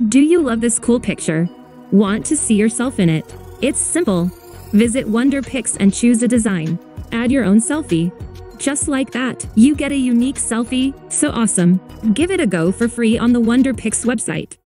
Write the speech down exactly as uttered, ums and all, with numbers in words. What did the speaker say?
Do you love this cool picture? Want to see yourself in it? It's simple. Visit WonderPix and choose a design. Add your own selfie. Just like that, you get a unique selfie. So awesome. Give it a go for free on the WonderPix website.